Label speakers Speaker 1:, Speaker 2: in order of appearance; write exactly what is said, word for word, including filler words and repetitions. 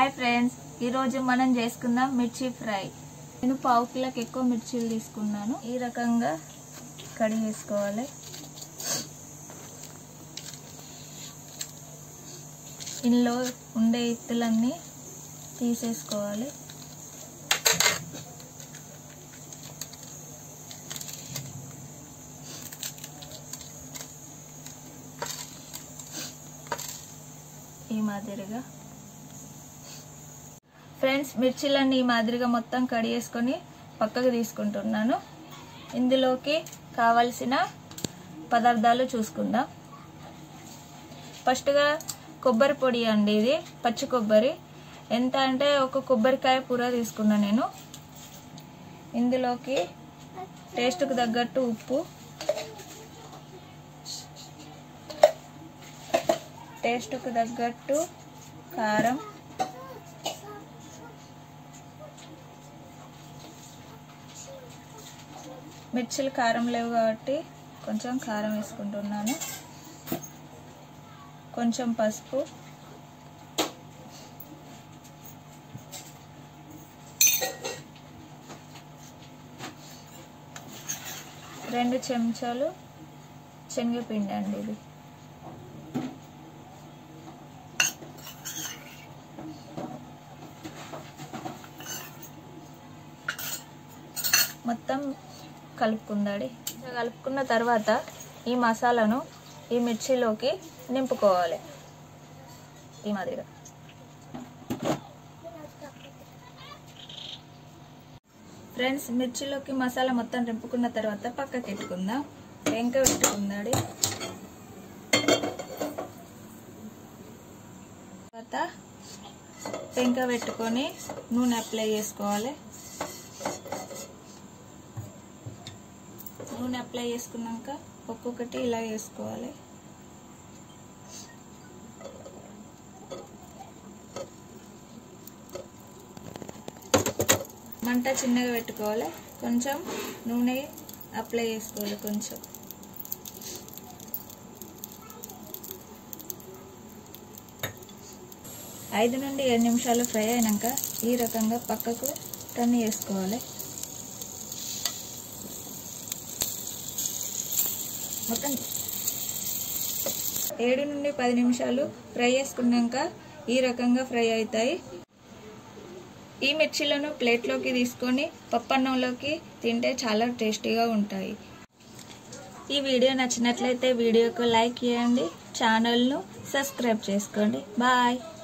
Speaker 1: Hi friends, ఈరోజు మనం చేసుకుందాం మిర్చి ఫ్రై. నేను పావు కిలోకి ఎక్కువ మిర్చీలు తీసుకున్నాను. ఈ రకంగా కడిగి వేసుకోవాలి. ఇందులో ఉండే ఇత్తులన్నీ తీసేసుకోవాలి. ఈ మాదిరిగా ఫ్రెండ్స్ మిర్చీలన్నీ ఈ మాదిరిగా మొత్తం కడిగేసుకొని పక్కకు తీసుకుంటున్నాను. ఇందులోకి కావలసిన పదార్థాలు చూసుకుందాం. ఫస్ట్గా కొబ్బరి పొడి అండి, ఇది పచ్చి కొబ్బరి. ఎంత అంటే ఒక కొబ్బరికాయ పూర తీసుకున్నా నేను. ఇందులోకి టేస్ట్కు తగ్గట్టు ఉప్పు, టేస్ట్కు తగ్గట్టు కారం, మిర్చిలు కారం లేవు కాబట్టి కొంచెం కారం వేసుకుంటున్నాను. కొంచెం పసుపు, రెండు చెంచాలు శనగపిండి అండి ఇది. మొత్తం కలుపుకుందాడి. కలుపుకున్న తర్వాత ఈ మసాలాను ఈ మిర్చిలోకి నింపుకోవాలి. ఈ మాదిరిగా ఫ్రెండ్స్ మిర్చిలోకి మసాలా మొత్తం నింపుకున్న తర్వాత పక్కకి పెట్టుకుందాం. వెంక పెట్టుకుందాడి. తర్వాత వెంక పెట్టుకొని నూనె అప్లై చేసుకోవాలి. నూనె అప్లై చేసుకున్నాక ఒక్కొక్కటి ఇలా వేసుకోవాలి. మంట చిన్నగా పెట్టుకోవాలి. కొంచెం నూనె అప్లై చేసుకోవాలి. కొంచెం ఐదు నుండి ఏడు నిమిషాలు ఫ్రై అయినాక ఈ రకంగా పక్కకు టర్న్ చేసుకోవాలి. మొత్తం ఏడు నుండి పది నిమిషాలు ఫ్రై చేసుకున్నాక ఈ రకంగా ఫ్రై అవుతాయి. ఈ మిర్చిలను ప్లేట్లోకి తీసుకొని పప్పన్నంలోకి తింటే చాలా టేస్టీగా ఉంటాయి. ఈ వీడియో నచ్చినట్లయితే వీడియోకు లైక్ చేయండి, ఛానల్ను సబ్స్క్రైబ్ చేసుకోండి. బాయ్.